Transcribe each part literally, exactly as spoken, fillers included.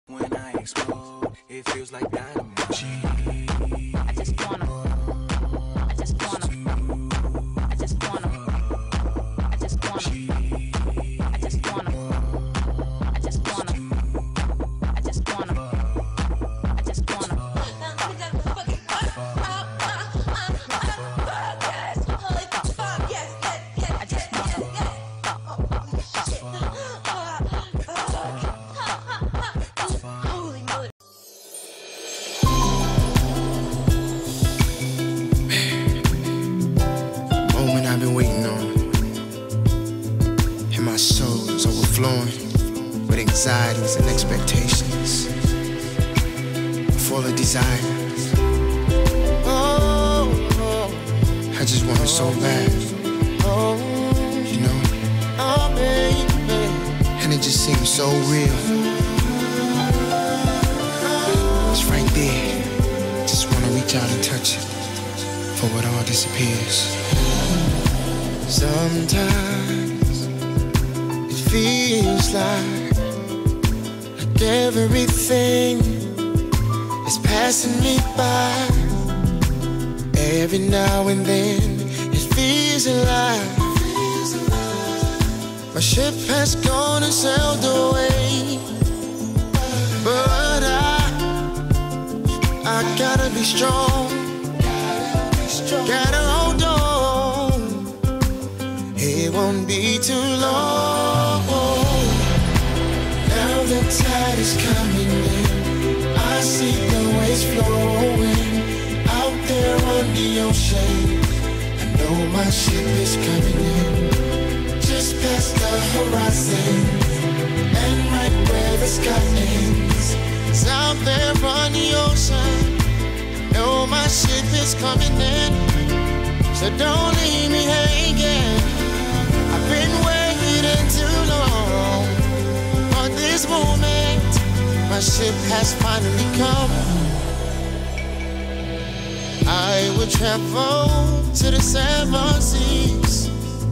When I explode, it feels like dynamite. I just wanna, I just wanna, I just wanna, I just wanna, I just wanna, I just wanna, I just wanna, I just wanna. I've been waiting on, and my soul is overflowing with anxieties and expectations, full of desire. Oh, I just want it so bad, you know, and it just seems so real. It's right there, just want to reach out and touch it before it all disappears. Sometimes it feels like, like everything is passing me by. Every now and then it feels alive. My ship has gone and sailed away, but I, I gotta be strong. Gotta hold on. It won't be too long. Now the tide is coming in. I see the waves flowing out there on the ocean. I know my ship is coming in, just past the horizon, and right where the sky ends. It's out there on the ocean. I know my ship is coming in, so don't leave me hanging. I've been waiting too long for this moment. My ship has finally come. I will travel to the seven seas.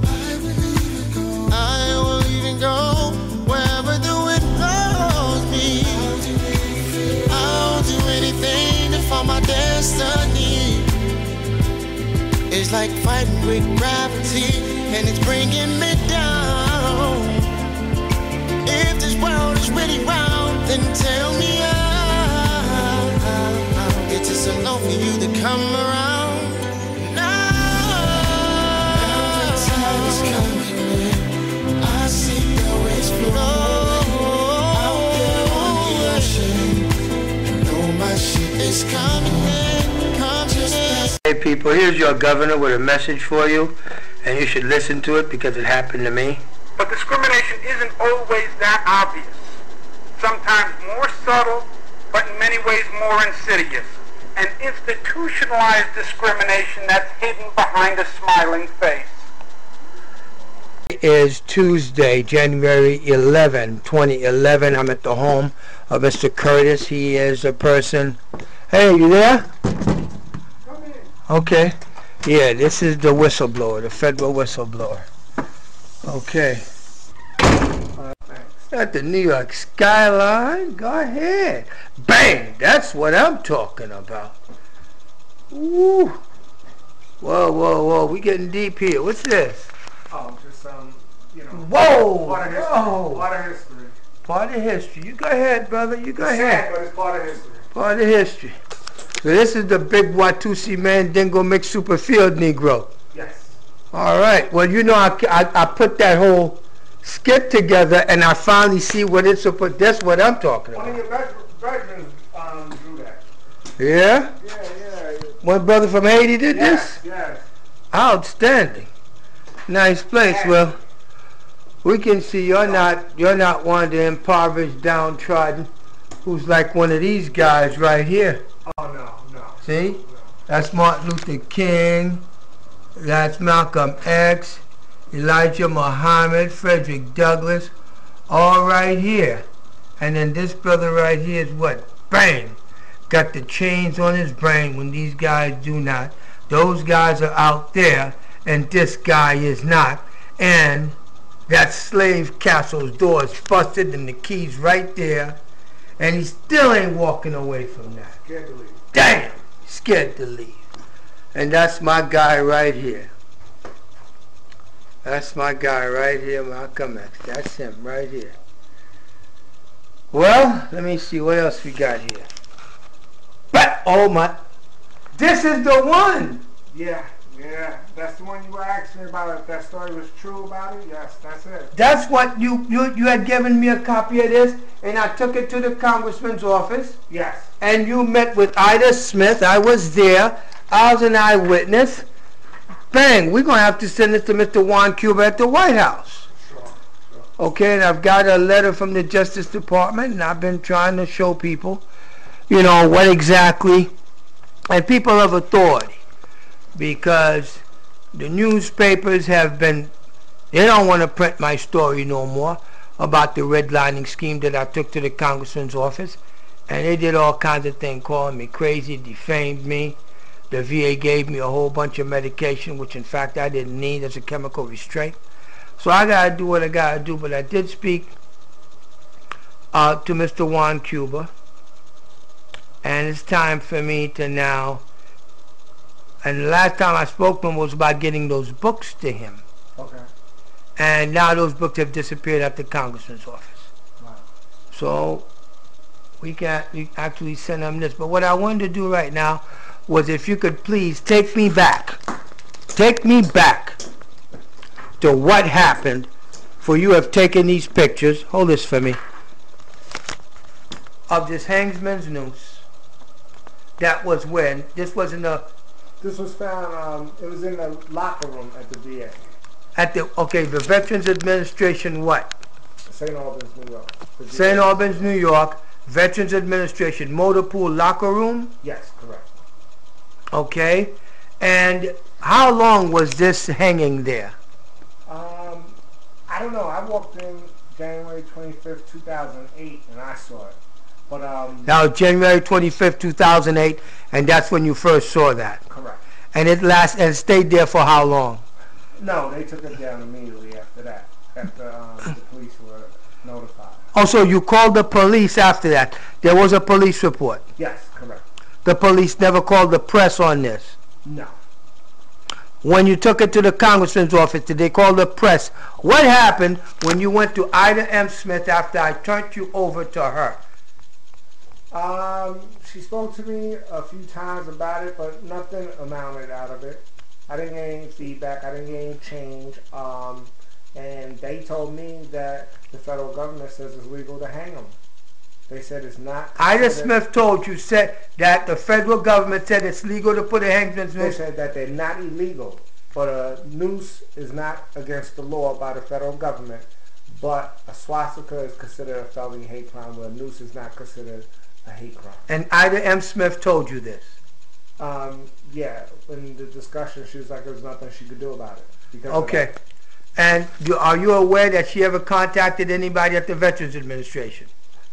I will even go wherever the wind blows me. I'll do anything to find my destiny. It's like fighting with gravity, and it's bringing me down. If this world is really round, then tell me how. It's just enough for you to come around. Now, now the tide is coming in. I see the waves flow out there on the ocean. I know my ship is coming in, coming in. Hey people, here's your governor with a message for you, and you should listen to it because it happened to me. But discrimination isn't always that obvious. Sometimes more subtle, but in many ways more insidious. An institutionalized discrimination that's hidden behind a smiling face. It is Tuesday, January eleventh, twenty eleven. I'm at the home of Mister Curtis. He is a person. Hey, you there? Okay. Yeah, this is the whistleblower, the federal whistleblower. Okay. At the New York skyline, go ahead. Bang! That's what I'm talking about. Woo! Whoa, whoa, whoa! We getting deep here. What's this? Oh, just um, you know. Whoa! Part of history. Whoa! Part of history. Part of history. You go ahead, brother. You go It's ahead. sad, but it's part of history. Part of history. So this is the big Watusi Mandingo mixed super field Negro. Yes. All right. Well, you know, I, I, I put that whole skit together, and I finally see what it's supposed. That's what I'm talking One of about. your veterans um, drew that. Yeah. Yeah, yeah. One brother from Haiti did Yes, this. yes. Outstanding. Nice place. Yeah. Well, we can see you're not you're not one of the impoverished, downtrodden, who's like one of these guys right here. Oh no, no. See? No. That's Martin Luther King. That's Malcolm X. Elijah Muhammad, Frederick Douglass, all right here. And then this brother right here is what? Bang! Got the chains on his brain when these guys do not. Those guys are out there, and this guy is not. And that slave castle's door is busted and the key's right there. And he still ain't walking away from that. Scared to leave. Damn, scared to leave. And that's my guy right here. That's my guy right here, Malcolm X. That's him right here. Well, let me see what else we got here. But, oh my, this is the one. Yeah, yeah. That's the one you were asking me about. If that story was true about it, yes, that's it. That's what you, you, you had given me a copy of this, and I took it to the congressman's office. Yes. And you met with Ida Smith. I was there. I was an eyewitness. Bang, we're going to have to send this to Mister Juan Cuba at the White House. Sure, sure. Okay, and I've got a letter from the Justice Department, and I've been trying to show people, you know, what exactly, and people of authority, because the newspapers have been, they don't want to print my story no more about the redlining scheme that I took to the congressman's office, and they did all kinds of things, calling me crazy, defamed me. The V A gave me a whole bunch of medication, which in fact I didn't need as a chemical restraint. So I gotta do what I gotta do, but I did speak uh, to Mister Juan Cuba, and it's time for me to now, and the last time I spoke to him was about getting those books to him. Okay. And now those books have disappeared at the congressman's office. Wow. So we can't we actually send them this. But what I wanted to do right now was, if you could please take me back. Take me back to what happened, for you have taken these pictures. Hold this for me. Of this hangsman's noose. That was when, this was in the, This was found, um, it was in the locker room at the V A. at the, okay, the Veterans Administration what? Saint Albans, New York. The V A. Saint Albans, New York, Veterans Administration, motor pool locker room. Yes, correct. Okay, and how long was this hanging there? Um, I don't know. I walked in January twenty-fifth, two thousand eight, and I saw it. But, um... Now, January twenty-fifth, two thousand eight, and that's when you first saw that. Correct. And it last and it stayed there for how long? No, they took it down immediately after that, after um, the police were notified. Oh, so you called the police after that. There was a police report. Yes, correct. The police never called the press on this. No. When you took it to the congressman's office, did they call the press? What happened when you went to Ida M. Smith after I turned you over to her? Um, she spoke to me a few times about it, but nothing amounted out of it. I didn't get any feedback. I didn't get any change. Um, and they told me that the federal government says it's legal to hang them. They said it's not. Ida Smith told you said that the federal government said it's legal to put a hangsman's They noose. said that they're not illegal, but a noose is not against the law by the federal government. But a swastika is considered a felony hate crime, where a noose is not considered a hate crime. And Ida M. Smith told you this. Um, yeah, in the discussion, she was like, there was nothing she could do about it. Because Okay. And you, are you aware that she ever contacted anybody at the Veterans Administration?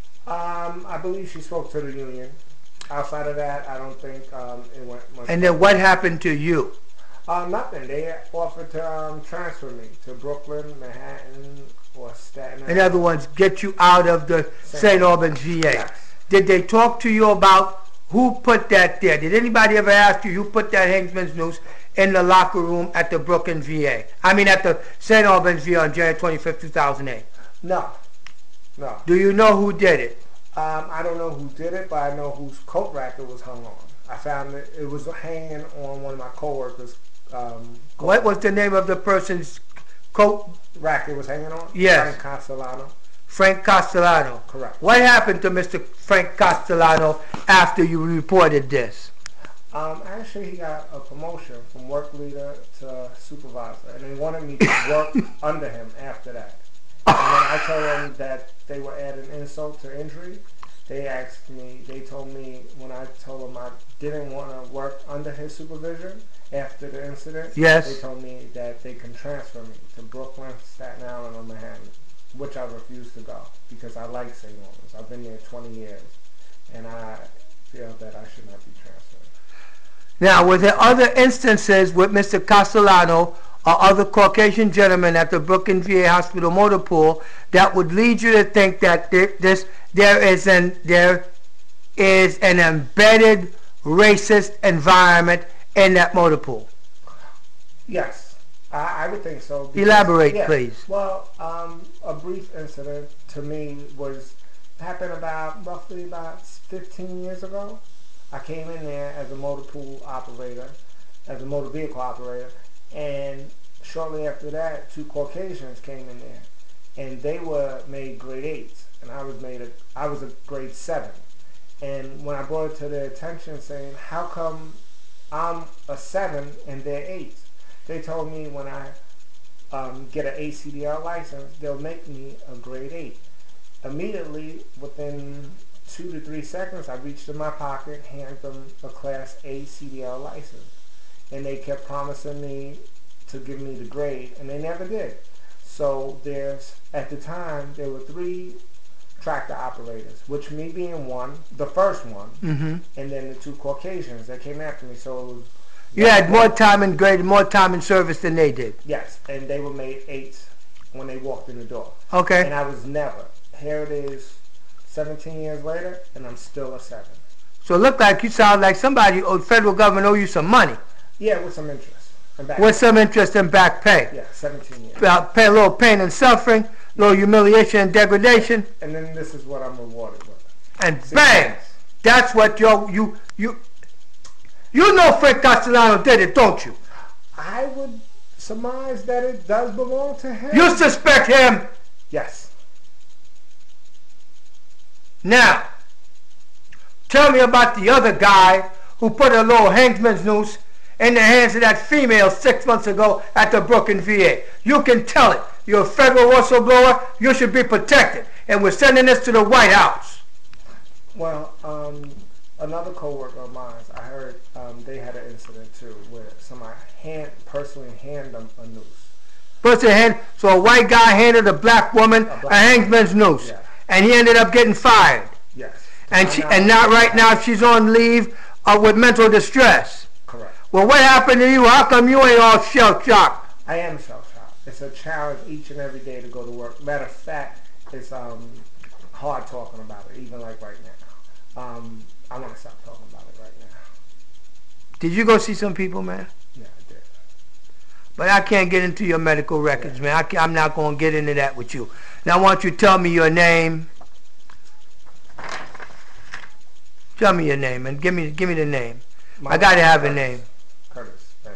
Um, I believe she spoke to the union. Outside of that, I don't think um, it went much. And then what happened to you? Uh, nothing. They offered to um, transfer me to Brooklyn, Manhattan, or Staten Island. In other words, get you out of the Saint Albans V A. Yes. Did they talk to you about who put that there? Did anybody ever ask you who put that hangsman's noose in the locker room at the Brooklyn V A? I mean at the Saint Albans V A on January twenty-fifth, two thousand eight. No. No. Do you know who did it? Um, I don't know who did it, but I know whose coat rack it was hung on. I found it, it was hanging on one of my coworkers' um, coat What was the name of the person's coat rack it was hanging on? Yes. Frank Castellano. Frank Castellano. Correct. What happened to Mister Frank Castellano after you reported this? Um, actually, he got a promotion from work leader to supervisor, and they wanted me to work under him after that. And when I told them that they were adding insult to injury, they asked me, they told me, when I told them I didn't want to work under his supervision after the incident, Yes. they told me that they can transfer me to Brooklyn, Staten Island, or Manhattan, which I refused to go because I like Saint Albans. I've been there twenty years, and I feel that I should not be transferred. Now, were there other instances with Mister Castellano or other Caucasian gentlemen at the Brooklyn V A Hospital motor pool that would lead you to think that there, this there is an there is an embedded racist environment in that motor pool? Yes, I, I would think so. Because, Elaborate, yeah, please. Well, um, a brief incident to me was happened about roughly about fifteen years ago. I came in there as a motor pool operator, as a motor vehicle operator, and shortly after that, two Caucasians came in there, and they were made grade eights, and I was made a I was a grade seven. And when I brought it to their attention, saying, "How come I'm a seven and they're eights?" They told me when I um, get an A C D L license, they'll make me a grade eight. Immediately, within two to three seconds, I reached in my pocket, handed them a Class A C D L license. And they kept promising me to give me the grade, and they never did. So there's, at the time, there were three tractor operators, which me being one, the first one, Mm-hmm. and then the two Caucasians that came after me. So it was You had more time in grade, more time in service than they did. yes, and they were made eights when they walked in the door. Okay. And I was never. Here it is, seventeen years later, and I'm still a seven. So it looked like you sound like somebody, oh, federal government owe you some money. Yeah, with some interest. And back With some interest in back pay. yeah, seventeen years. Uh, pay a little pain and suffering, a little humiliation and degradation, And then this is what I'm rewarded with. and Six bang! months. That's what you you you you know Frank Castellano did it, don't you? I would surmise that it does belong to him. You suspect him. Yes. Now, tell me about the other guy who put a little hangman's noose in the hands of that female six months ago at the Brooklyn V A. You can tell it. You're a federal whistleblower. You should be protected. And we're sending this to the White House. Well, um, another coworker of mine, I heard um, they had an incident too where somebody hand, personally handed them a noose. First hand, so a white guy handed a black woman A a, black hangman's noose. Yeah. And he ended up getting fired. Yes. And To she, my and knowledge, now, right now, she's on leave uh, with mental distress. correct. Well, what happened to you? How come you ain't all shell-shocked? I am shell-shocked. It's a challenge each and every day to go to work. Matter of fact, it's um, hard talking about it, even like right now. Um, I want to stop talking about it right now. Did you go see some people, man? Yeah, I did. But I can't get into your medical records, man. I can't, I'm not going to get into that with you. Now, I want you to tell me your name. Tell me your name, and give me give me the name. My I got to name is have a Curtis. name. Curtis Bench.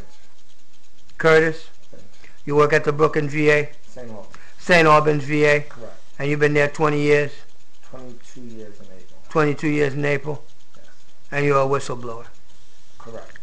Curtis? Bench. You work at the Brooklyn V A? Saint Albans. Saint Albans V A? Correct. And you've been there twenty years? twenty-two years in April. twenty-two years in April? Yes. And you're a whistleblower. Correct.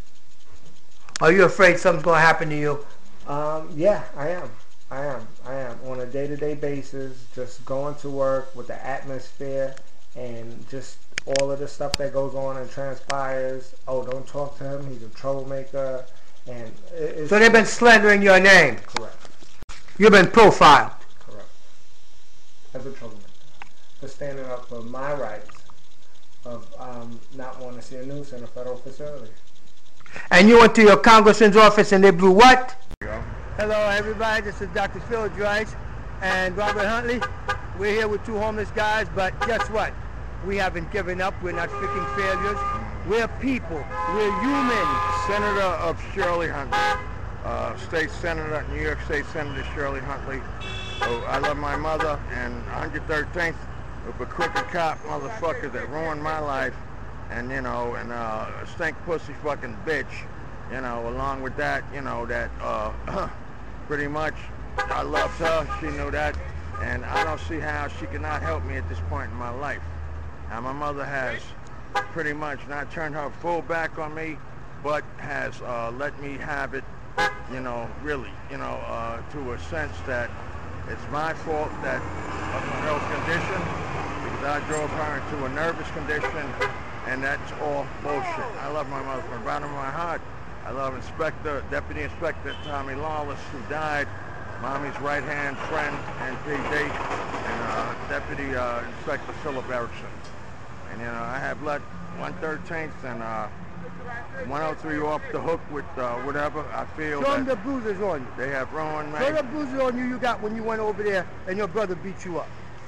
Are you afraid something's going to happen to you? Um, yeah, I am. I am. I am. On a day-to-day basis, just going to work with the atmosphere and just all of the stuff that goes on and transpires. Oh, don't talk to him. He's a troublemaker. And it, it's So they've been slandering your name. correct. You've been profiled. Correct. As a troublemaker. For standing up for my rights of um, not wanting to see a noose in a federal facility. And you went to your congressman's office and they blew what? Go. Hello everybody, this is Doctor Phil Drice and Robert Huntley. We're here with two homeless guys, but guess what? We haven't given up, we're not freaking failures. We're people, we're humans. Senator of Shirley Huntley, uh, State Senator, New York State Senator Shirley Huntley. Oh, I love my mother, and one hundred thirteenth with a crooked cop motherfucker that ruined my life, and you know, and uh, a stink pussy fucking bitch. You know, along with that, you know, that uh, pretty much I loved her, she knew that, and I don't see how she cannot help me at this point in my life. Now, my mother has pretty much not turned her full back on me, but has uh, let me have it, you know, really, you know, uh, to a sense that it's my fault that of her health condition, because I drove her into a nervous condition, and that's all bullshit. I love my mother from the bottom of my heart. I love Inspector, Deputy Inspector Tommy Lawless, who died, Mommy's right-hand friend and P D, and uh, Deputy uh, Inspector Philip Erickson. And you know, I have let one thirteenth and uh, one oh three off the hook with uh, whatever. I feel Show them that the bruises on you. they have ruined me. Show the bruises on you you got when you went over there and your brother beat you up.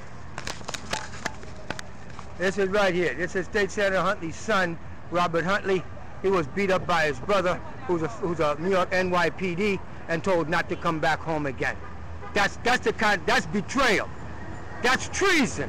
This is right here. This is State Senator Huntley's son, Robert Huntley. He was beat up by his brother, who's a, who's a New York N Y P D, and told not to come back home again. That's that's the kind. That's betrayal. That's treason.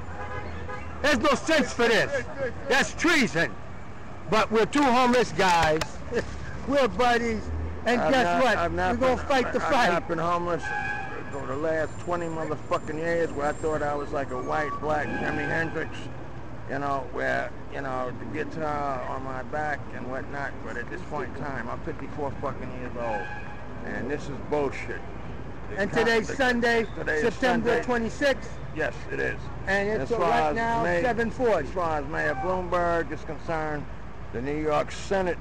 There's no sense for this. That's treason. But we're two homeless guys. We're buddies, and I've guess not, what? I've not We're gonna been, fight the I've fight. I've not been homeless for the last twenty motherfucking years, where I thought I was like a white, black Jimi Hendrix, you know, where, you know, the guitar on my back and whatnot. But at this point in time, I'm fifty-four fucking years old, and this is bullshit. The And cop- today's the- Sunday, today is September Sunday. twenty-sixth, Yes, it is. and And it's as far right as now May- seven forty. As far as Mayor Bloomberg is concerned, the New York Senate,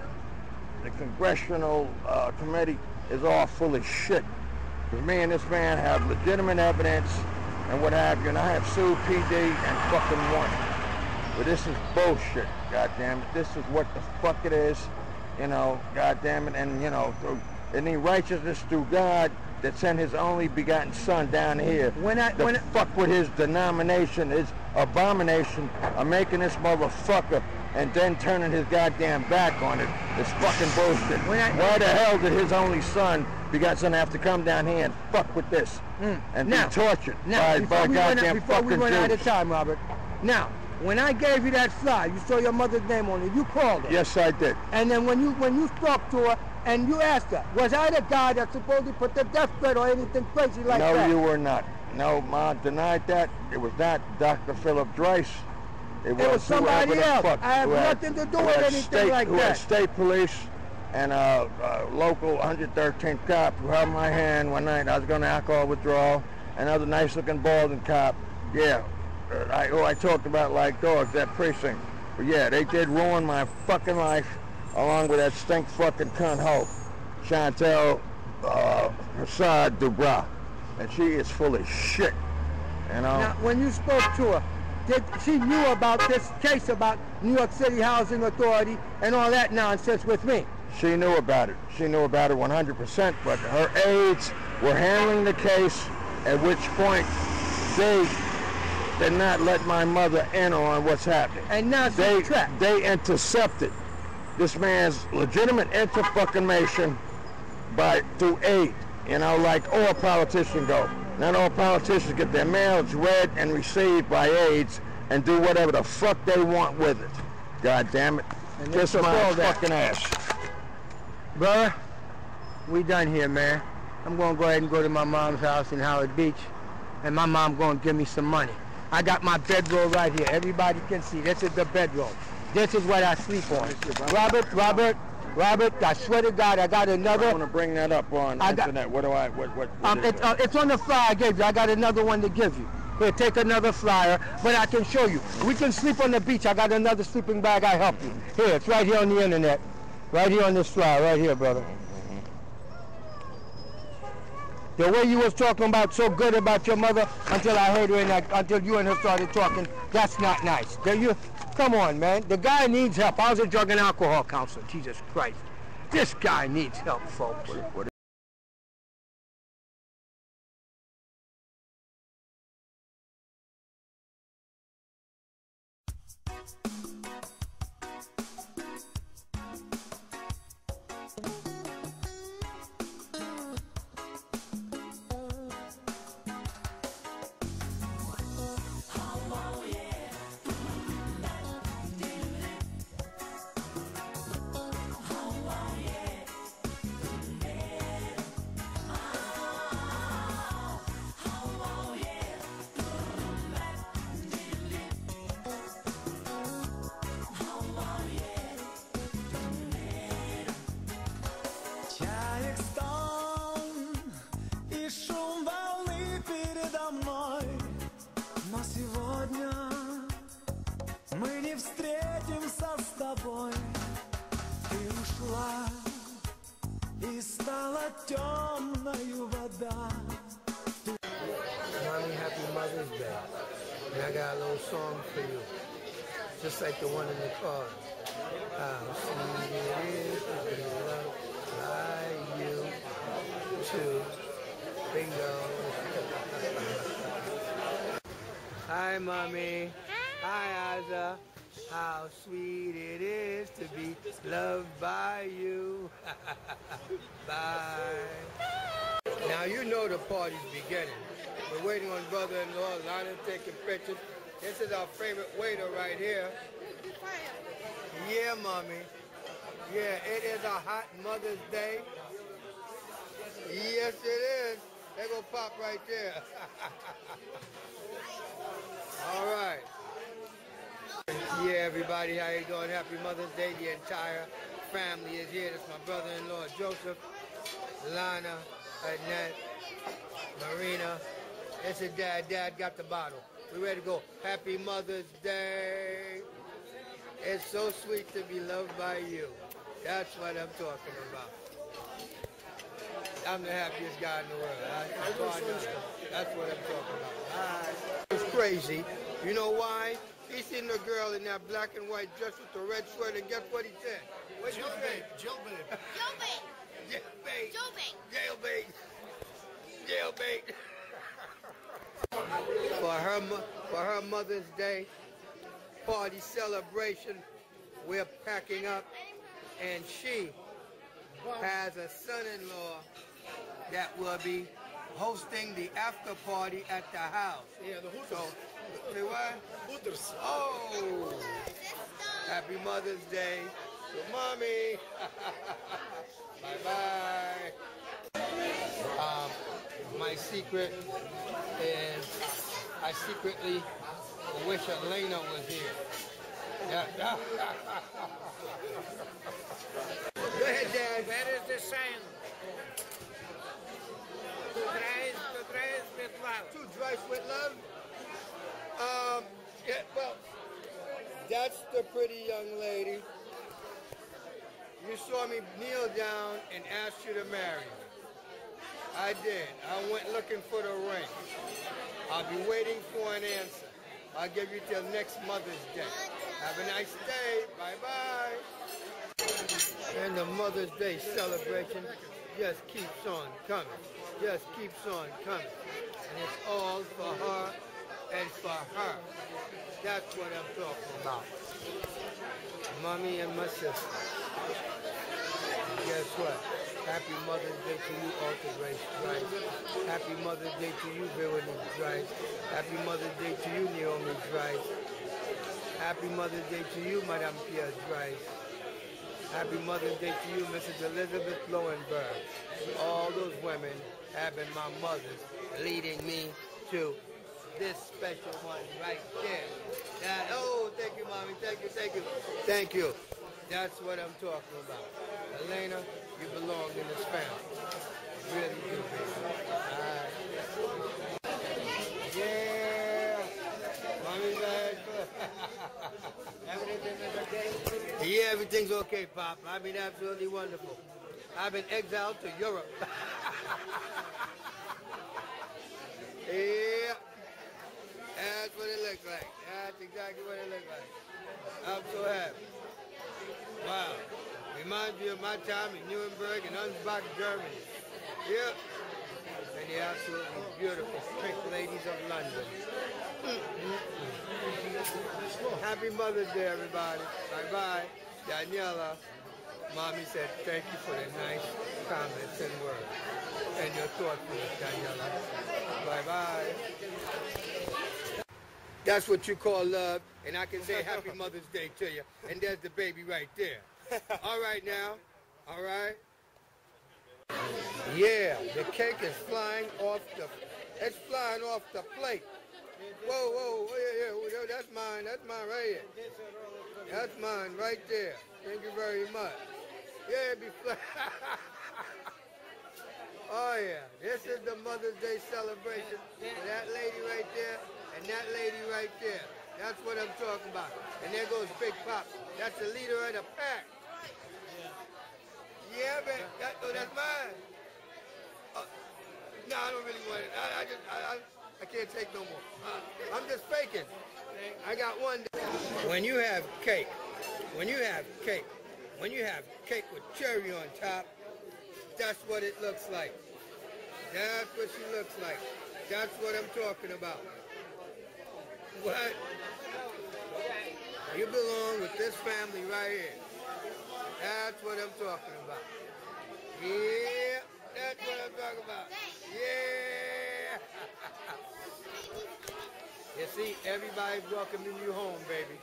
the Congressional uh, Committee is all full of shit. Because me and this man have legitimate evidence and what have you, and I have sued P D and fucking won. But this is bullshit, goddamn it. This is what the fuck it is, you know, goddamn it. And, you know, through any righteousness through God that sent his only begotten son down here When I- to when I- fuck with his denomination, his abomination of making this motherfucker and then turning his goddamn back on it. It's fucking bullshit. When I- Why the hell did his only son begot son have to come down here and fuck with this Mm. and Now- be tortured Now, by, before by we run out, goddamn before fucking we run out of Jews? time, Robert. Now, when I gave you that fly, you saw your mother's name on it. You called her. Yes, I did. And then when you when you talked to her and you asked her, was I the guy that supposedly put the death threat or anything crazy like no, that? you were not. No, Ma denied that. It was not Doctor Philip Drice. It was, It was somebody whoever the else. fuck I have who had- nothing to do who with had anything state, like who that. Had state police and a uh, uh, local one hundred thirteenth cop who held my hand one night. I was going to alcohol withdrawal. Another nice-looking balding cop. Yeah, uh, I, who I talked about like dogs, that precinct. But yeah, they did ruin my fucking life, along with that stink fucking cunt hoe, Chantel uh, Prasad Dubra. And she is full of shit, you know? Now, when you spoke to her, did she knew about this case about New York City Housing Authority and all that nonsense with me? She knew about it. She knew about it one hundred percent, but her aides were handling the case, at which point they did not let my mother in on what's happening. And now she's They, trapped. they intercepted this man's legitimate inter-fucking-mation by, through aid, you know, like all politicians go. Not all politicians get their mails read and received by aides and do whatever the fuck they want with it. God damn it. And they Kiss took my all that. fucking ass. Brother, we done here, man. I'm gonna go ahead and go to my mom's house in Howard Beach, and my mom gonna give me some money. I got my bedroll right here. Everybody can see. This is the bedroll. This is what I sleep on. Robert, Robert, Robert, I swear to God, I got I another. want to bring that up on I got- internet. What do I, what, what, what Um, is it's, it? uh, it's on the flyer I gave you. I got another one to give you. Here, take another flyer, but I can show you. We can sleep on the beach. I got another sleeping bag. I help you. Here, it's right here on the internet. Right here on this flyer, right here, brother. The way you was talking about so good about your mother until I heard her and I, until you and her started talking, that's not nice. Then you, come on, man. The guy needs help. I was a drug and alcohol counselor. Jesus Christ. This guy needs help, folks. What Чаек стон и шум волны передо мной, но сегодня мы не встретимся с тобой. Ты ушла и стала темною вода. Mommy, happy Mother's Day. And I got a little song for you, just like the one in the card. How sweet it is to be loved by you too. Bingo. Hi, Mommy. Hi, Aza. How sweet it is to be loved by you. Bye. Now you know the party's beginning. We're waiting on brother-in-law, Lana taking pictures. This is our favorite waiter right here. Yeah, Mommy. Yeah, it is a hot Mother's Day. Yes, it is. They go pop right there. All right. Yeah, everybody, how you doing? Happy Mother's Day. The entire family is here. That's my brother-in-law, Joseph, Lana, Annette, Marina. It's a dad. Dad got the bottle. We ready to go. Happy Mother's Day. It's so sweet to be loved by you. That's what I'm talking about. I'm the happiest guy in the world. I, That's what I'm talking about. Right. It's crazy. You know why? He seen the girl in that black and white dress with the red shirt, and guess what he said? What's your name? Jailbait. Jailbait. Jailbait. Jailbait. Jailbait. Jailbait. For her, for her Mother's Day party celebration, we're packing up, and she has a son-in-law that will be hosting the after party at the house. Yeah, the Hooters. So, say what? Hooters. Oh! Happy Mother's Day to Mommy. Bye-bye. Um, my secret is I secretly wish Elena was here. Yeah. Go ahead, Dad. Where is the sign? To Drice, to Drice with love. To Drice with love? Um, yeah, well, that's the pretty young lady. You saw me kneel down and ask you to marry me. I did. I went looking for the ring. I'll be waiting for an answer. I'll give you till next Mother's Day. Have a nice day. Bye-bye. And the Mother's Day celebration just keeps on coming. Just keeps on coming. And it's all for her and for her. That's what I'm talking about. Mommy and my sister. Guess what? Happy Mother's Day to you, Alter Drice. Happy Mother's Day to you, Veronique Drice. Happy Mother's Day to you, Naomi Drice. Happy Mother's Day to you, Madame Pierre Drice. Happy Mother's Day to you, Missus Elizabeth Lowenberg. All those women have been my mothers, leading me to this special one right there. That, oh, thank you, Mommy. Thank you, thank you. Thank you. That's what I'm talking about. Elena, you belong in this family. Really do, baby. All right. Yeah. Mommy's back. Everything is okay? Yeah, everything's okay, Pop. I've been absolutely wonderful. I've been exiled to Europe. Yeah. That's what it looks like. That's exactly what it looks like. I'm so happy. Wow. Reminds me of my time in Nuremberg and Ansbach, Germany. Yep. And the absolutely beautiful pink ladies of London. Mm-hmm. Happy Mother's Day, everybody. Bye-bye. Daniela. Mommy said thank you for the nice comments and words. And your thoughtfulness, Daniela. Bye-bye. That's what you call love, and I can say Happy Mother's Day to you. And there's the baby right there. All right now, all right? Yeah, the cake is flying off the, it's flying off the plate. Whoa, whoa, yeah, yeah, that's mine, that's mine right here. That's mine right there. Thank you very much. Yeah, it be flying. Oh yeah, this is the Mother's Day celebration for that lady right there and that lady right there. That's what I'm talking about. And there goes Big Pop. That's the leader of the pack. Yeah, man. That, oh, that's mine. Uh, no, I don't really want it. I, I just, I, I, I can't take no more. Uh, I'm just faking. I got one. When you have cake when you have cake, when you have cake with cherry on top, that's what it looks like. That's what she looks like. That's what I'm talking about. What? You belong with this family right here. That's what I'm talking about. Yeah, that's what I'm talking about. Yeah. You see, everybody's welcoming you home, baby.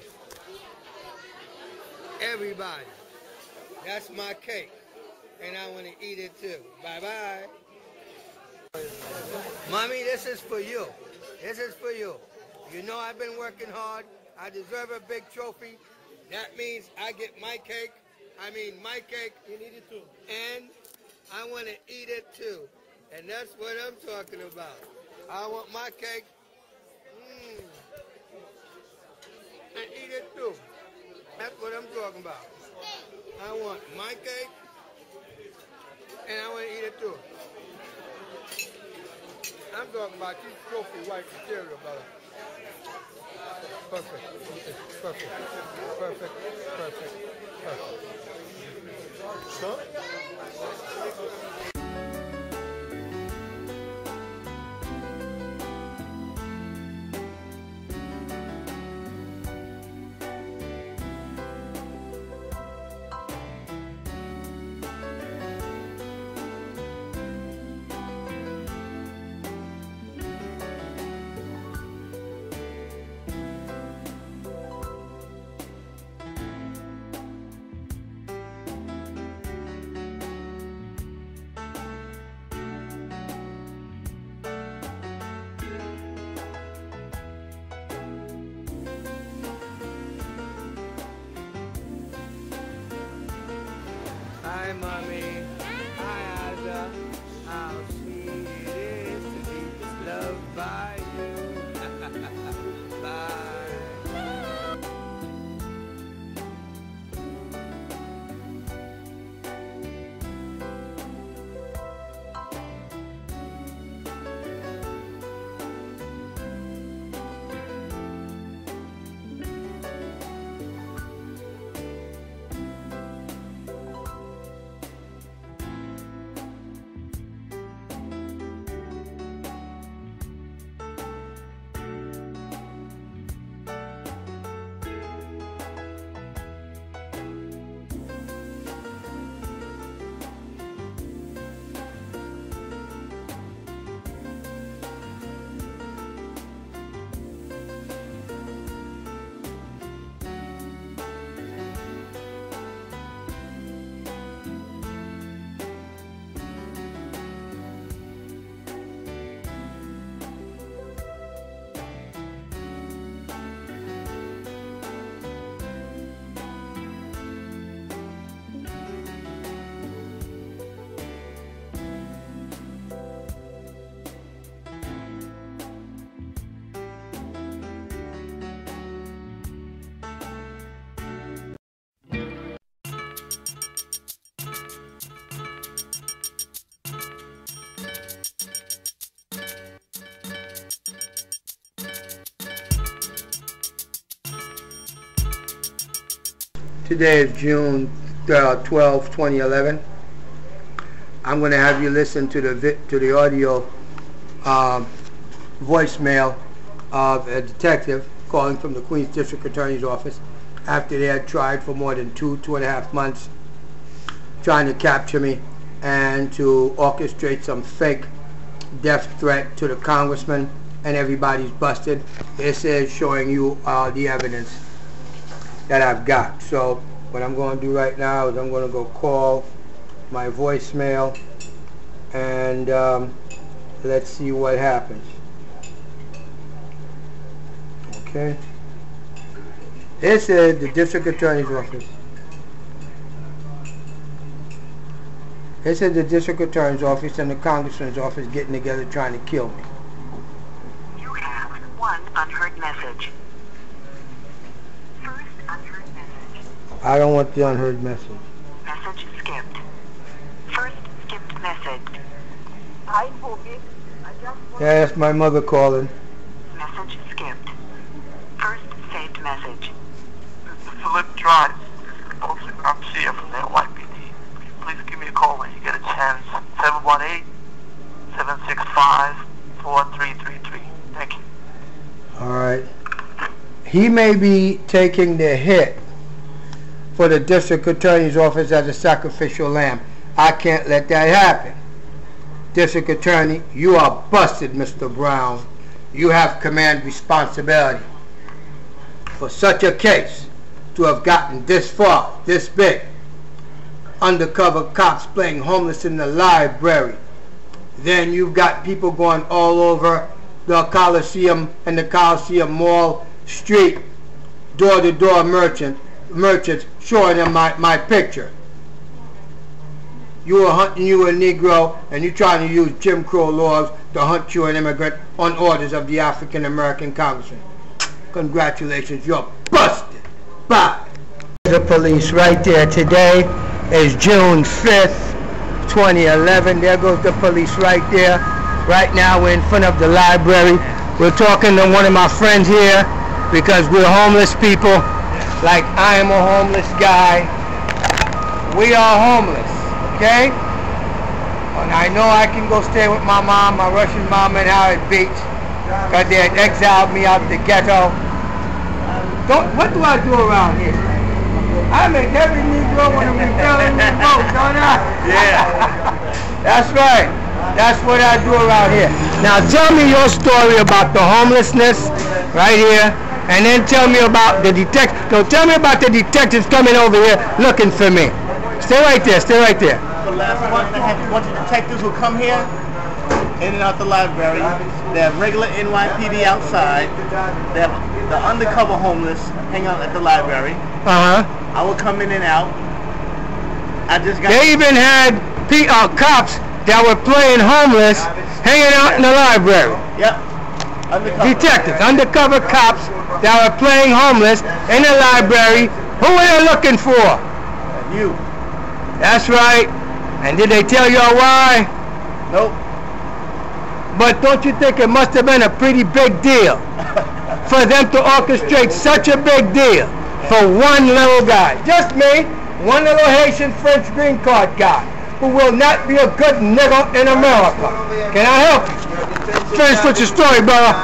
Everybody. That's my cake. And I want to eat it too. Bye-bye. Mommy, this is for you. This is for you. You know I've been working hard. I deserve a big trophy. That means I get my cake. I mean my cake. You need it too. And I want to eat it too. And that's what I'm talking about. I want my cake. Mm, and eat it too. That's what I'm talking about. I want my cake. And I want to eat it too. I'm talking about these trophy white material, brother. Perfect. Perfect. Perfect. Perfect. Perfect. So? Hi, Mommy. Hi, Aja. How sweet it is to be loved by you. Bye. Today is June twelfth, twenty eleven. I'm going to have you listen to the vi to the audio um, voicemail of a detective calling from the Queens District Attorney's Office after they had tried for more than two, two and a half months trying to capture me and to orchestrate some fake death threat to the congressman, and everybody's busted. This is showing you uh, the evidence that I've got. So what I'm going to do right now is I'm going to go call my voicemail and um, let's see what happens. Okay. This is the District Attorney's Office. This is the District Attorney's Office and the Congressman's office getting together trying to kill me. You have one unheard message. First unheard message. I don't want the unheard message. Message skipped. First skipped message. Hi, Boogie. I just want Yeah, that's my mother calling. Message skipped. First saved message. Philippe Drice. This is Spokesman Garcia from the N Y P D. Please give me a call when you get a chance. seven one eight, seven six five, four three three three. Thank you. All right. He may be taking the hit for the district attorney's office as a sacrificial lamb. I can't let that happen. District attorney, you are busted, Mister Brown. You have command responsibility. For such a case to have gotten this far, this big, undercover cops playing homeless in the library, then you've got people going all over the Coliseum and the Coliseum Mall street, door-to-door merchant, merchants showing them my, my picture. You are hunting you a Negro, and you're trying to use Jim Crow laws to hunt you an immigrant on orders of the African American Congressman. Congratulations, you're busted. Bye. The police right there. Today is June fifth, twenty eleven. There goes the police right there. Right now we're in front of the library. We're talking to one of my friends here because we're homeless people. Like I am a homeless guy. We are homeless, okay? And I know I can go stay with my mom, my Russian mom in Howard Beach, because they had exiled me out the ghetto. Don't, what do I do around here? I make every Negro when I'm rebelling in the boat, don't I? Yeah. That's right. That's what I do around here. Now tell me your story about the homelessness right here, and then tell me about the detect. No, tell me about the detectives coming over here looking for me. Stay right there. Stay right there. For the last month, I had a bunch of detectives who come here, in and out the library. They have regular N Y P D outside. They have the undercover homeless hang out at the library. Uh huh. I will come in and out. I just got. They even had P uh, cops that were playing homeless hanging out in the library. Yep. Undercover. Detectives, undercover cops that were playing homeless in the library. Who were they looking for? You. That's right. And did they tell you why? Nope. But don't you think it must have been a pretty big deal for them to orchestrate such a big deal for one little guy? Just me, one little Haitian French green card guy who will not be a good nigger in America. Can I help you? Finish with your story, brother.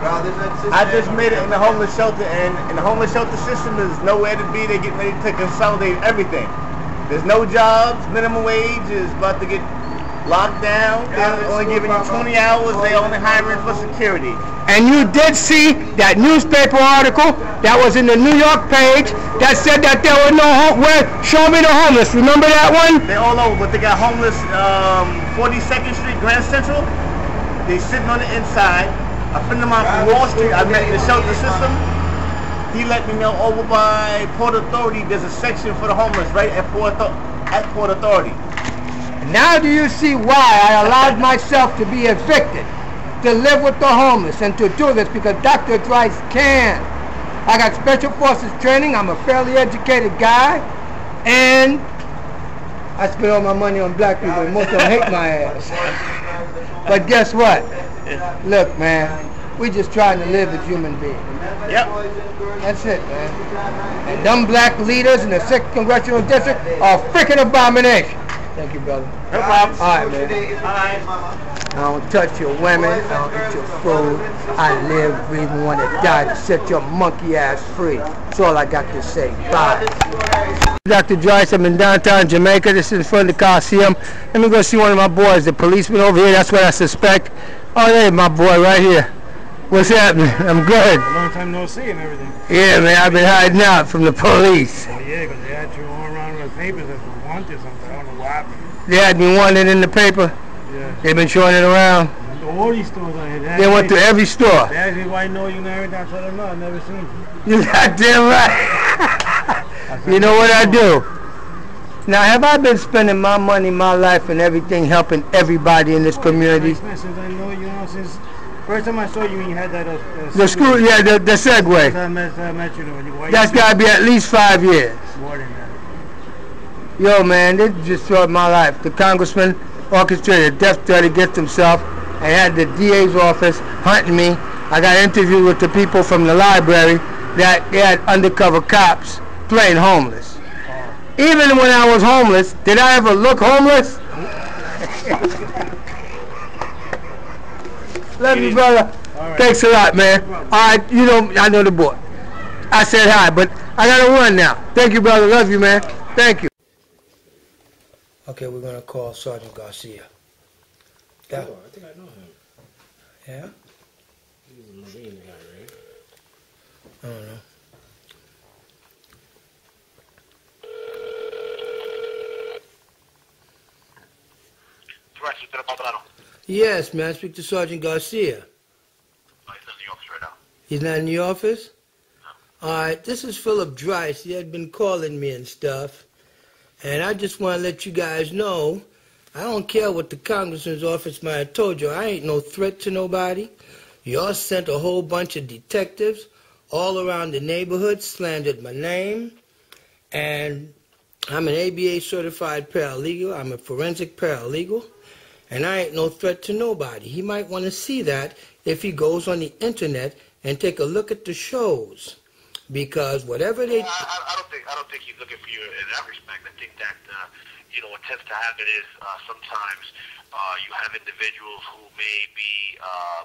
I just made it in the homeless shelter, and, and the homeless shelter system is nowhere to be. They're getting ready to consolidate everything. There's no jobs. Minimum wage is about to get locked down. They're only giving you twenty hours. They're only hiring for security. And you did see that newspaper article that was in the New York page that said that there were no home. Where? Show me the homeless. Remember that one? They're all over, but they got homeless. Um, forty-second Street, Grand Central. They sitting on the inside. A friend of mine from Wall Street, I met in the shelter system. He let me know over by Port Authority. There's a section for the homeless right at Port at Port Authority. Now do you see why I allowed myself to be evicted, to live with the homeless, and to do this? Because Doctor Drice can. I got special forces training. I'm a fairly educated guy, and I spend all my money on black people, and most of them hate my ass. But guess what? Look, man, we just trying to live as human beings. Yep. That's it, man. And them black leaders in the sixth Congressional District are a freaking abomination. Thank you, brother. No problem. All right, man. I don't touch your women. I don't eat your food. I live, breathe, and want to die to set your monkey ass free. That's all I got to say. Bye. Doctor Drice, I'm in downtown Jamaica. This is in front of the Coliseum. Let me go see one of my boys, the policeman over here. That's what I suspect. Oh, there's my boy right here. What's happening? I'm good. Long time no see and everything. Yeah, man, I've been hiding out from the police. Oh, yeah, because they had you all around with the papers as we wanted something. I don't know what happened. They had me wanted in the paper. Yeah. They've been showing it around. All these stores I had. They went to every store. They asked me why I know you and everything. I told them no, I've never seen you. You goddamn right. You know what I do? Now, have I been spending my money, my life, and everything helping everybody in this community? Since I know you, know, since first time I saw you, you had that. Uh, uh, the school, yeah, the, the Segway. I met, I met you, you That's got to be at least five years. More than that. Yo, man, they just destroyed my life. The congressman orchestrated a death threat against himself and had the D A's office hunting me. I got interviewed with the people from the library that they had undercover cops playing homeless. Even when I was homeless, did I ever look homeless? Love you, brother. Right. Thanks a lot, man. All right, you know, I know the boy. I said hi, but I gotta run now. Thank you, brother. Love you, man. Thank you. Okay, we're gonna call Sergeant Garcia. Yeah. Oh, I think I know him. Yeah? He's a Marine guy, right? I don't know. Yes, man. Speak to Sergeant Garcia. Oh, he's in the office right now. He's not in the office? No. All right. This is Philip Drice. He had been calling me and stuff. And I just want to let you guys know, I don't care what the congressman's office might have told you. I ain't no threat to nobody. Y'all sent a whole bunch of detectives all around the neighborhood, slandered my name. And I'm an A B A certified paralegal. I'm a forensic paralegal. And I ain't no threat to nobody. He might want to see that if he goes on the internet and take a look at the shows. Because whatever they... Uh, I, I don't think I don't think he's looking for you in that respect. I think that, uh, you know, what tends to happen is uh, sometimes uh, you have individuals who may be uh,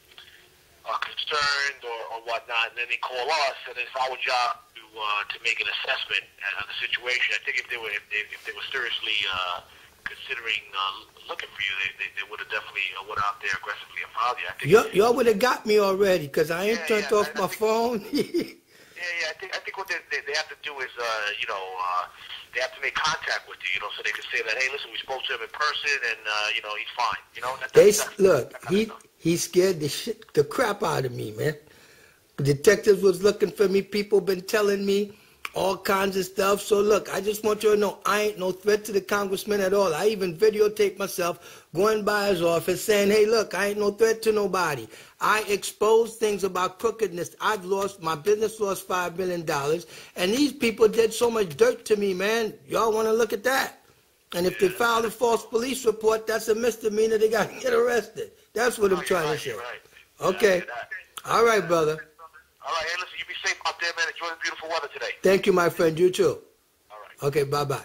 uh, concerned or, or whatnot, and then they call us, and it's our job to uh, to make an assessment on the situation. I think if they were if they, if they were seriously uh, considering uh, looking for you, they, they, they would have definitely uh, went out there aggressively and found you. I think y'all would have got me already, because I ain't yeah, turned yeah, off I, my I think, phone. yeah, yeah. I think I think what they, they, they have to do is, uh, you know, uh, they have to make contact with you, you know, so they can say that, hey, listen, we spoke to him in person, and uh, you know, he's fine. You know, that, They that's, look, that he he scared the shit, the crap out of me, man. Detectives was looking for me. People been telling me all kinds of stuff. So look, I just want you to know, I ain't no threat to the congressman at all. I even videotaped myself going by his office saying, hey, look, I ain't no threat to nobody. I exposed things about crookedness. I've lost, my business lost five million dollars, and these people did so much dirt to me, man. Y'all want to look at that? And if they file a false police report, that's a misdemeanor. They got to get arrested. That's what I'm trying right, to say. Right. Okay. All right, brother. All right, hey, listen, you be safe out there, man. Enjoy the beautiful weather today. Thank you, my friend. You too. All right. Okay, bye-bye.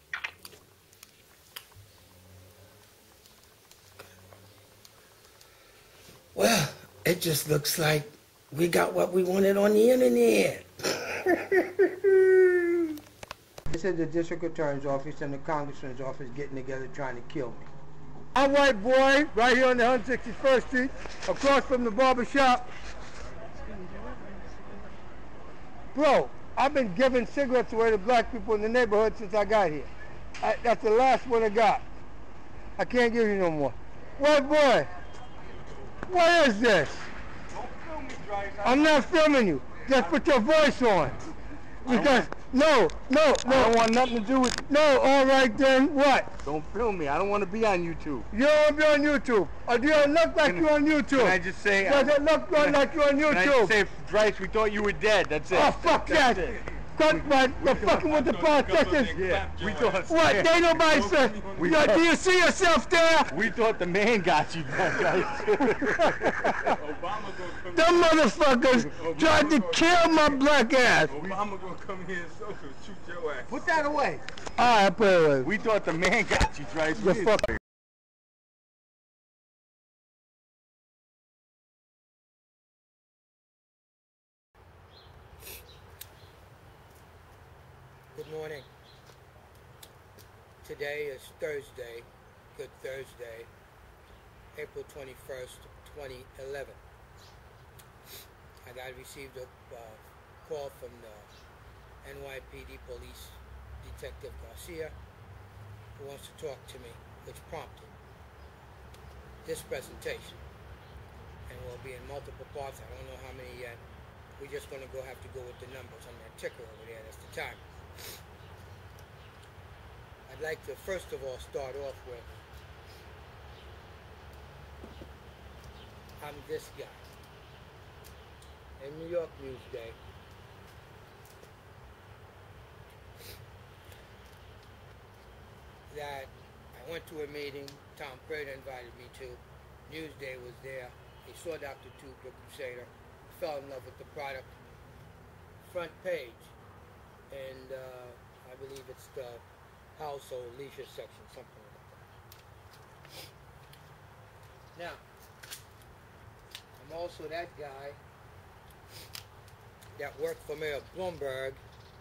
Well, it just looks like we got what we wanted on the internet. This is the district attorney's office and the congressman's office getting together trying to kill me. I'm white boy, right here on the one hundred sixty-first Street, across from the barber shop. Bro, I've been giving cigarettes away to black people in the neighborhood since I got here. I, that's the last one I got. I can't give you no more. White boy, what is this? Don't film me, Drice. I'm not filming you. Just put your voice on. Because, no, no, no. I don't want nothing to do with it. No, all right then, what? Don't film me. I don't want to be on YouTube. You don't want to be on YouTube. Or do you look like Can- you're on YouTube? Can I just say... Does it look can I- like you're on YouTube? Can I just say, Drice, we thought you were dead. That's it. Oh, fuck That's that. it. Cut my, the fucking with the politicians. Yeah, we thought... What? yeah. They nobody said. We Yo, thought- do you see yourself there? We thought the man got you, Drice. Them motherfuckers tried to kill my black ass. Obama gonna come here and so shoot your ass. Put that away. All right, put it away. We thought the man got you, Drice. The fuck. Good morning. Today is Thursday, Good Thursday, April twenty-first, twenty eleven. I got received a uh, call from the N Y P D Police Detective Garcia, who wants to talk to me, which prompted this presentation. And will be in multiple parts. I don't know how many yet. We're just going to go have to go with the numbers on that ticker over there. That's the time. I'd like to first of all start off with, I'm this guy. In New York Newsday, that I went to a meeting Tom Prater invited me to. Newsday was there. He saw Doctor Tube, the Crusader, fell in love with the product. Front page believe it's the household leisure section, something like that. Now, I'm also that guy that worked for Mayor Bloomberg,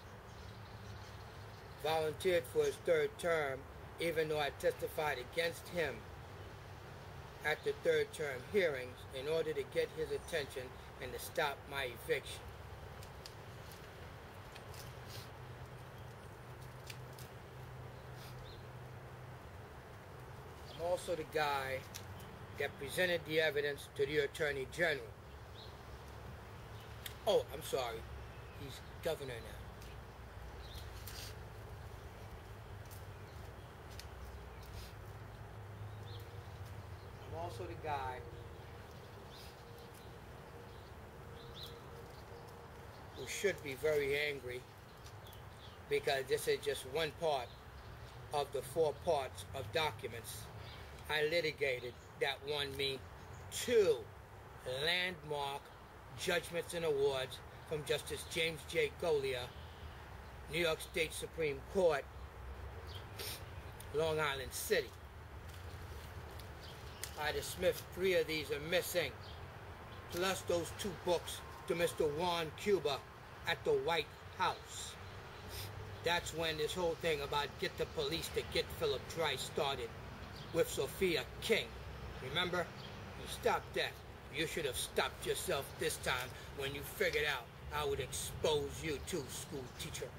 volunteered for his third term, even though I testified against him at the third term hearings in order to get his attention and to stop my eviction. I'm also the guy that presented the evidence to the Attorney General. Oh, I'm sorry. He's governor now. I'm also the guy who should be very angry because this is just one part of the four parts of documents I litigated that won me two landmark judgments and awards from Justice James J. Golia, New York State Supreme Court, Long Island City. I dismissed three of these are missing, plus those two books to Mister Juan Cuba at the White House. That's when this whole thing about get the police to get Philip Drice started with Sophia King. Remember? You stopped that. You should have stopped yourself this time when you figured out I would expose you too, school teacher.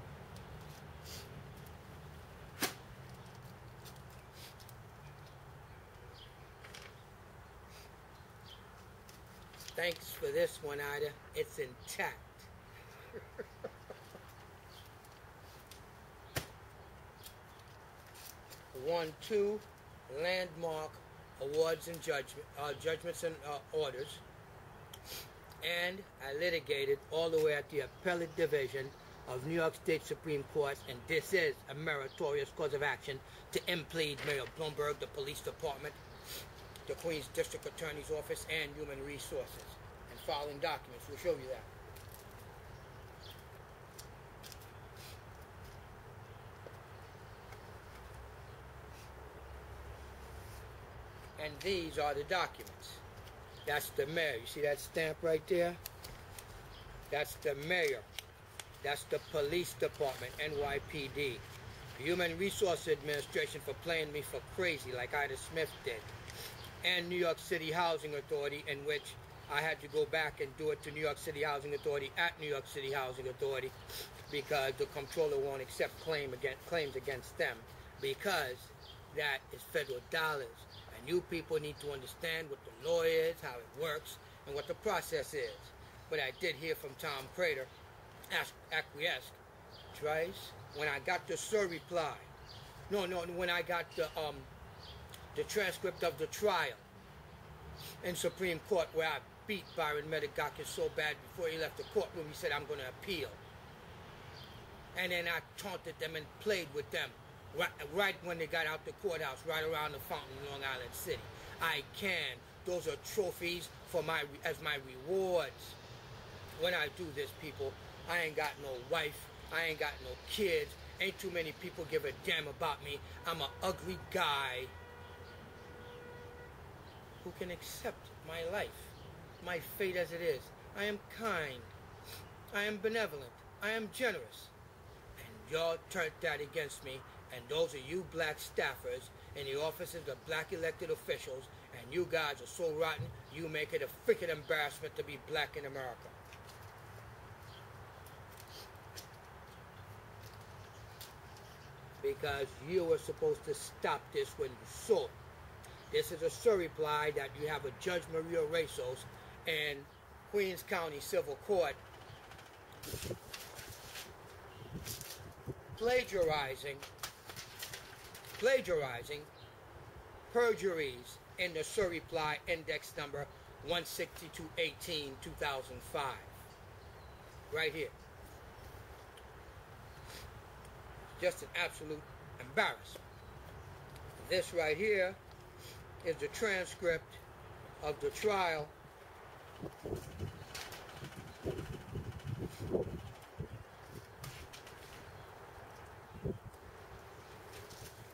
Thanks for this one, Ida. It's intact. Won two landmark awards and judgment, uh, judgments and uh, orders, and I litigated all the way at the appellate division of New York State Supreme Court, and this is a meritorious cause of action to implead Mayor Bloomberg, the police department, the Queens District Attorney's Office, and Human Resources. And following documents will show you that. And these are the documents. That's the mayor. You see that stamp right there? That's the mayor. That's the police department, N Y P D. Human Resources Administration for playing me for crazy like Ida Smith did. And New York City Housing Authority, in which I had to go back and do it to New York City Housing Authority at New York City Housing Authority because the comptroller won't accept claim against, claims against them because that is federal dollars. And you people need to understand what the law is, how it works, and what the process is. But I did hear from Tom Prater, acquiesced, Drice, when I got the sir reply. No, no, when I got the um the transcript of the trial in Supreme Court where I beat Byron Medagakis so bad before he left the courtroom, he said, I'm going to appeal. And then I taunted them and played with them. Right, right when they got out the courthouse, right around the fountain in Long Island City. I can. Those are trophies for my as my rewards. When I do this, people, I ain't got no wife. I ain't got no kids. Ain't too many people give a damn about me. I'm an ugly guy who can accept my life, my fate as it is. I am kind. I am benevolent. I am generous. And y'all turned that against me. And those are you black staffers in the offices of black elected officials, and you guys are so rotten, you make it a freaking embarrassment to be black in America. Because you were supposed to stop this when you saw it. This is a surreply that you have a Judge Maria Rezos in Queens County Civil Court plagiarizing plagiarizing perjuries in the surreply index number one sixty-two eighteen two thousand five. Right here. Just an absolute embarrassment. This right here is the transcript of the trial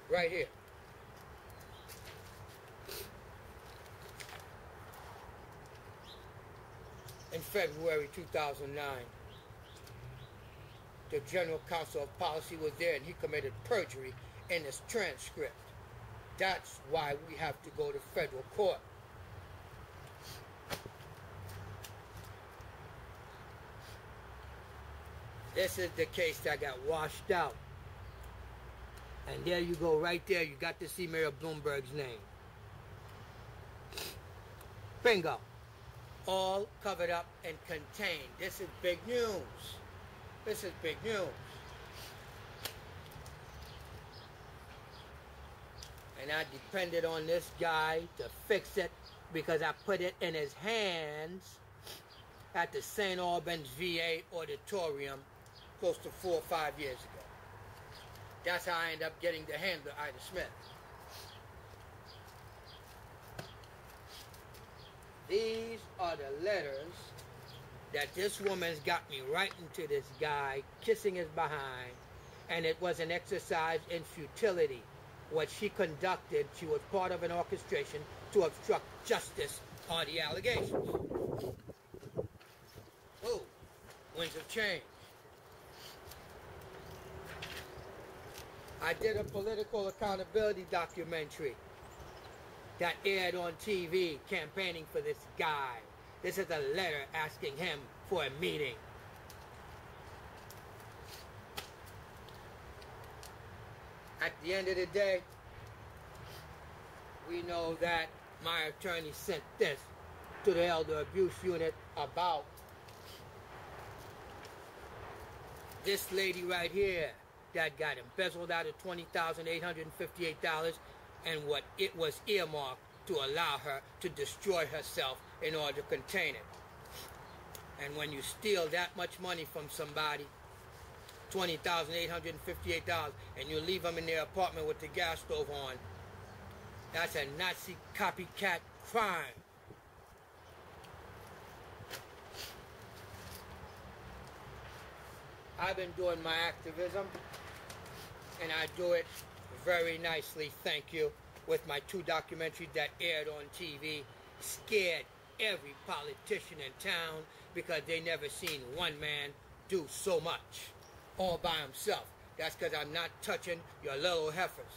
right here. In February two thousand nine, the General Counsel of Policy was there and he committed perjury in his transcript. That's why we have to go to federal court. This is the case that got washed out. And there you go, right there, you got to see Mayor Bloomberg's name. Bingo. All covered up and contained. This is big news. This is big news. And I depended on this guy to fix it because I put it in his hands at the Saint Albans V A auditorium close to four or five years ago. That's how I ended up getting the handler, Ida Smith. These are the letters that this woman's got me writing to this guy, kissing his behind, and it was an exercise in futility. What she conducted, she was part of an orchestration to obstruct justice are the allegations. Oh, winds of change. I did a political accountability documentary that aired on T V campaigning for this guy. This is a letter asking him for a meeting. At the end of the day, we know that my attorney sent this to the Elder Abuse Unit about this lady right here that got embezzled out of twenty thousand eight hundred fifty-eight dollars and what it was earmarked to allow her to destroy herself in order to contain it. And when you steal that much money from somebody, twenty thousand eight hundred fifty-eight dollars, and you leave them in their apartment with the gas stove on, that's a Nazi copycat crime. I've been doing my activism, and I do it very nicely, thank you, with my two documentaries that aired on T V, scared every politician in town because they never seen one man do so much all by himself. That's because I'm not touching your little heifers.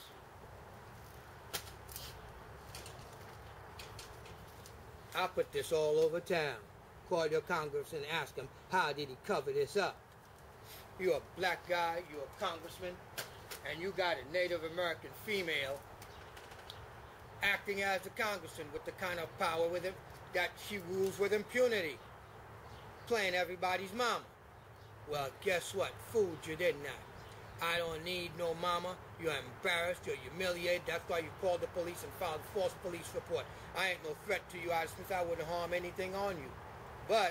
I'll put this all over town. Call your congressman and ask him, how did he cover this up? You're a black guy, you're a congressman, and you got a Native American female acting as a congressman with the kind of power with him that she rules with impunity, playing everybody's mama. Well, guess what? Fooled you, didn't I? I don't need no mama. You're embarrassed, you're humiliated. That's why you called the police and filed a false police report. I ain't no threat to you, Ida Smith. I wouldn't harm anything on you. But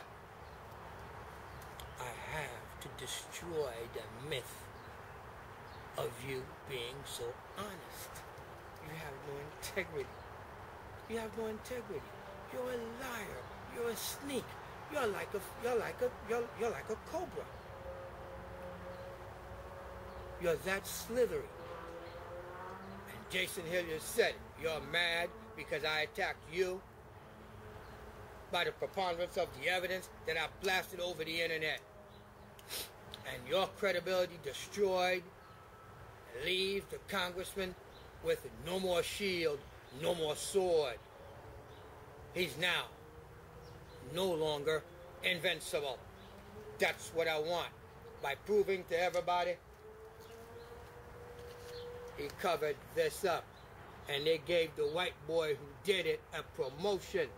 I have to destroy the myth of you being so honest. You have no integrity. You have no integrity. You're a liar. You're a sneak. You're like a you're like a you're, you're like a cobra. You're that slithery. And Jason Hilliard said it. You're mad because I attacked you by the preponderance of the evidence that I blasted over the internet. And your credibility destroyed leaves the congressman with no more shield, no more sword. He's now no longer invincible. That's what I want. By proving to everybody he covered this up. And they gave the white boy who did it a promotion.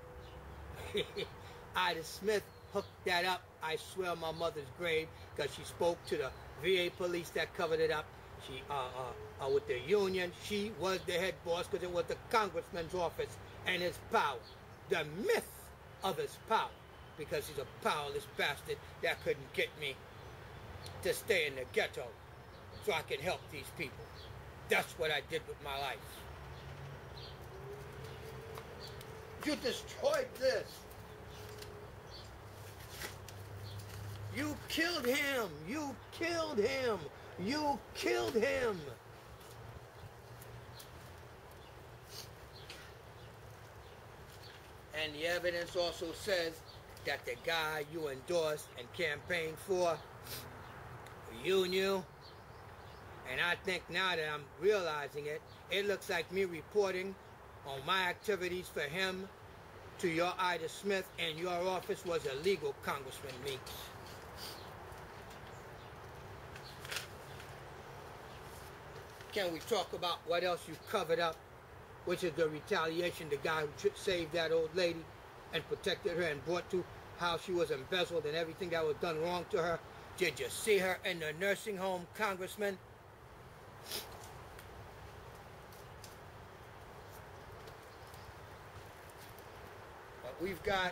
Ida Smith hooked that up, I swear on my mother's grave, because she spoke to the V A police that covered it up. She, uh, uh, uh, with the union, she was the head boss because it was the congressman's office and his power. The myth of his power, because he's a powerless bastard that couldn't get me to stay in the ghetto so I can help these people. That's what I did with my life. You destroyed this. You killed him. You killed him. You killed him. And the evidence also says that the guy you endorsed and campaigned for, you knew. And I think now that I'm realizing it, it looks like me reporting on my activities for him to your Ida Smith and your office was illegal, Congressman Meeks. Can we talk about what else you covered up, which is the retaliation, the guy who saved that old lady and protected her and brought to how she was embezzled and everything that was done wrong to her? Did you see her in the nursing home, Congressman? But we've got,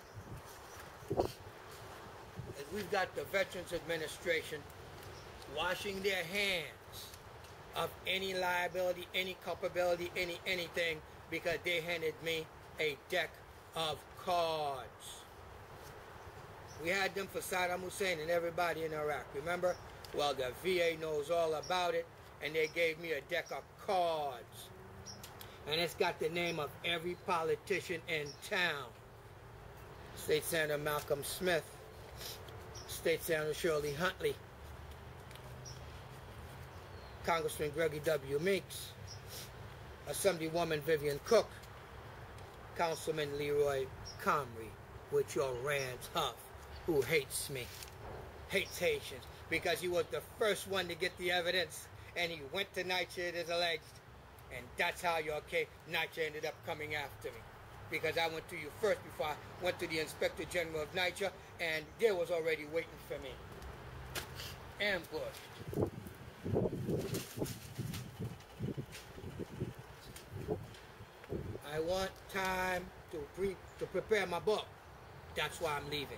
we've got the Veterans Administration washing their hands of any liability, any culpability, any anything, because they handed me a deck of cards. We had them for Saddam Hussein and everybody in Iraq, remember? Well, the V A knows all about it, and they gave me a deck of cards. And it's got the name of every politician in town. State Senator Malcolm Smith, State Senator Shirley Huntley, Congressman Gregory W. Meeks, Assemblywoman Vivian Cook, Councilman Leroy Comrie, with your Rand's Huff, who hates me, hates Haitians, because he was the first one to get the evidence, and he went to NYCHA as alleged, and that's how your case, NYCHA ended up coming after me, because I went to you first before I went to the Inspector General of NYCHA, and they was already waiting for me. Ambushed. I want time to pre to prepare my book. That's why I'm leaving.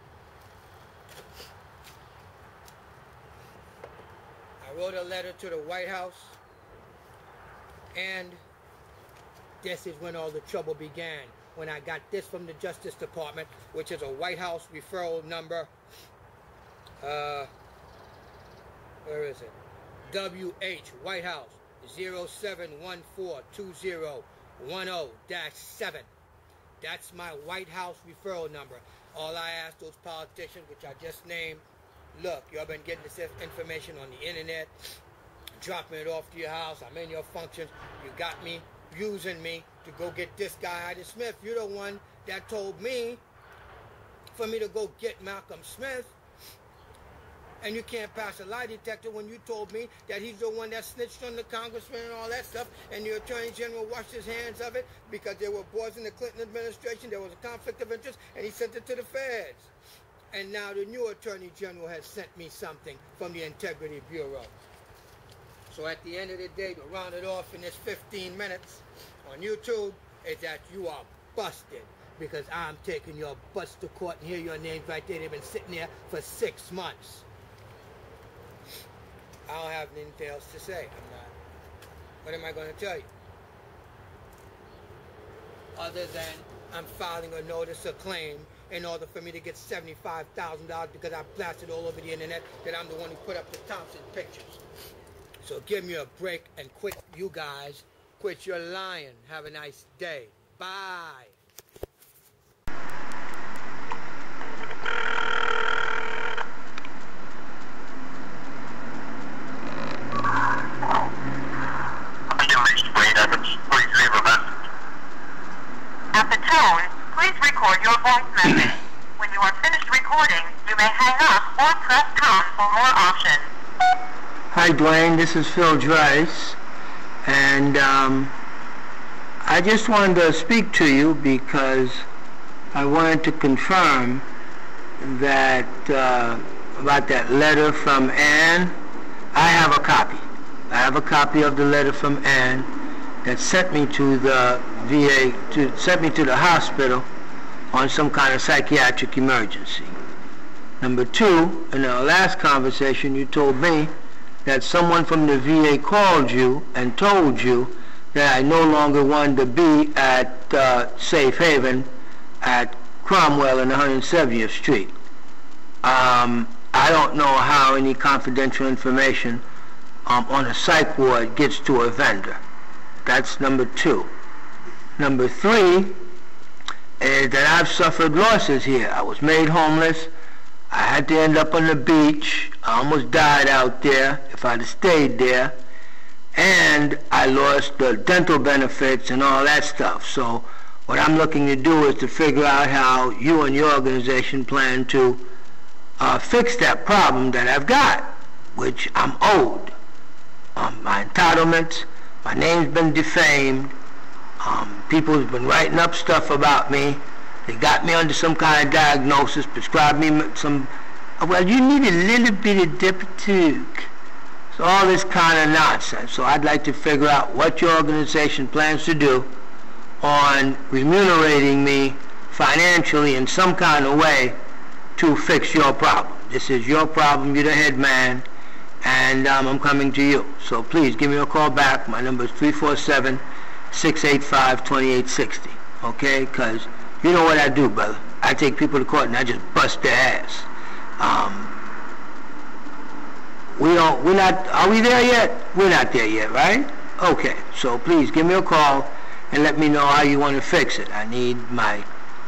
I wrote a letter to the White House, and this is when all the trouble began. When I got this from the Justice Department, which is a White House referral number. Uh, where is it? W H White House zero seven one four two zero one zero dash seven. That's my White House referral number. All I ask those politicians, which I just named, look, y'all been getting this information on the internet, dropping it off to your house, I'm in your functions, you got me using me to go get this guy, Ida Smith. You're the one that told me for me to go get Malcolm Smith. And you can't pass a lie detector when you told me that he's the one that snitched on the congressman and all that stuff, and the Attorney General washed his hands of it because there were boys in the Clinton administration, there was a conflict of interest, and he sent it to the feds. And now the new Attorney General has sent me something from the Integrity Bureau. So at the end of the day, to round it off in this fifteen minutes on YouTube, is that you are busted, because I'm taking your butts to court, and here your names right there. They've been sitting there for six months. I don't have anything else to say. I'm not. What am I going to tell you? Other than I'm filing a notice of claim in order for me to get seventy-five thousand dollars because I blasted all over the internet that I'm the one who put up the Thompson pictures. So give me a break and quit, you guys. Quit your lying. Have a nice day. Bye. At the tone, please record your voice message. When you are finished recording, you may hang up or press pound for more options. Hi Dwayne, this is Phil Drice, and um, I just wanted to speak to you because I wanted to confirm that uh, about that letter from Ann. I have a copy. I have a copy of the letter from Ann that sent me to the V A, to sent me to the hospital on some kind of psychiatric emergency. Number two, in our last conversation, you told me that someone from the V A called you and told you that I no longer wanted to be at uh, Safe Haven at Cromwell and one hundred seventieth Street. Um, I don't know how any confidential information um, on a psych ward gets to a vendor. That's number two. Number three, is that I've suffered losses here. I was made homeless. I had to end up on the beach. I almost died out there if I'd have stayed there. And I lost the dental benefits and all that stuff. So what I'm looking to do is to figure out how you and your organization plan to uh, fix that problem that I've got, which I'm owed. Um, my entitlements, my name's been defamed. Um, people have been writing up stuff about me. They got me under some kind of diagnosis, prescribed me some, well, you need a little bit of Diptyque. So all this kind of nonsense. So I'd like to figure out what your organization plans to do on remunerating me financially in some kind of way to fix your problem. This is your problem. You're the head man, and um, I'm coming to you. So please give me a call back. My number is three four seven, six eight five, two eight six zero. Okay? Because you know what I do, brother. I take people to court and I just bust their ass. Um, we don't, we're not, are we there yet? We're not there yet, right? Okay. So please give me a call and let me know how you want to fix it. I need my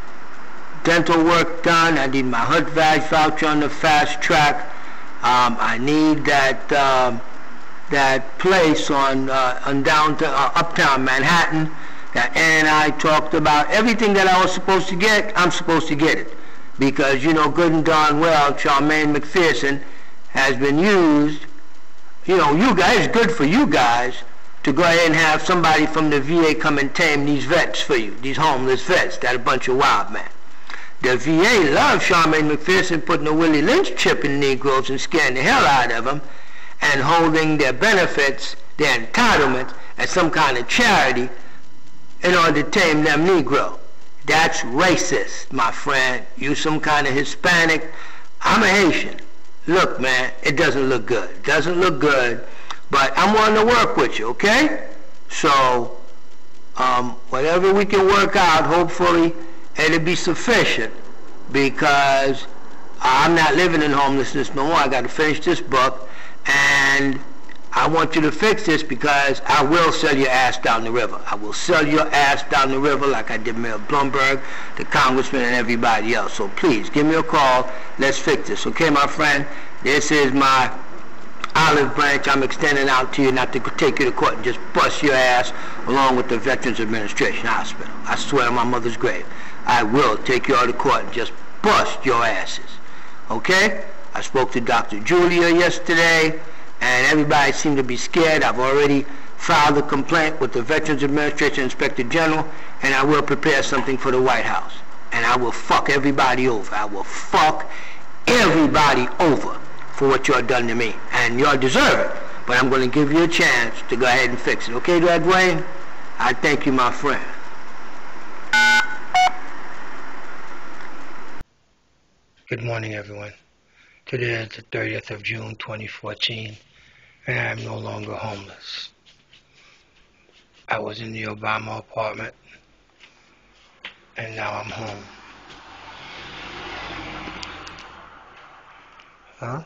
dental work done. I need my H U T badge voucher on the fast track. Um, I need that um, that place on uh, on down to uh, uptown Manhattan that Ann and I talked about. Everything that I was supposed to get, I'm supposed to get it, because you know good and darn well Charmaine McPherson has been used. You know, you guys, it's good for you guys to go ahead and have somebody from the V A come and tame these vets for you, these homeless vets that a bunch of wild men. The V A loves Charmaine McPherson putting a Willie Lynch chip in Negroes and scaring the hell out of them and holding their benefits, their entitlements, as some kind of charity in order to tame them Negro. That's racist, my friend. You some kind of Hispanic. I'm a Haitian. Look, man, it doesn't look good. It doesn't look good, but I'm willing to work with you, okay? So, um, whatever we can work out, hopefully, it'll be sufficient, because I'm not living in homelessness no more. I got to finish this book, and I want you to fix this, because I will sell your ass down the river. I will sell your ass down the river like I did Mayor Bloomberg, the congressman, and everybody else. So please, give me a call. Let's fix this. Okay, my friend? This is my olive branch I'm extending out to you, not to take you to court and just bust your ass along with the Veterans Administration Hospital. I swear on my mother's grave, I will take you all to court and just bust your asses. Okay? I spoke to Doctor Julia yesterday, and everybody seemed to be scared. I've already filed a complaint with the Veterans Administration Inspector General, and I will prepare something for the White House. And I will fuck everybody over. I will fuck everybody over for what y'all done to me. And y'all deserve it. But I'm going to give you a chance to go ahead and fix it. Okay, Dad Wayne? I thank you, my friend. Good morning, everyone. Today is the thirtieth of June, twenty fourteen, and I am no longer homeless. I was in the Obama apartment, and now I'm home. Huh?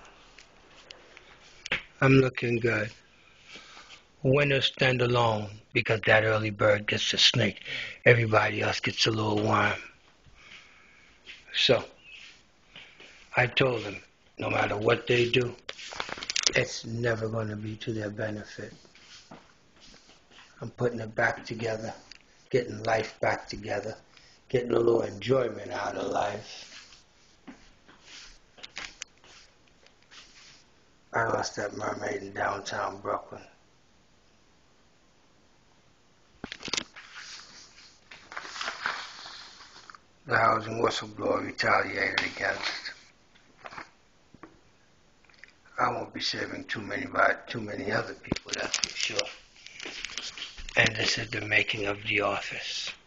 I'm looking good. Winners stand alone, because that early bird gets the snake. Everybody else gets a little worm. So, I told them, no matter what they do, it's never going to be to their benefit. I'm putting it back together, getting life back together, getting a little enjoyment out of life. I lost that mermaid in downtown Brooklyn. The housing whistleblower retaliated against. I won't be saving too many by too many other people, that's for sure. And this is the making of The Office.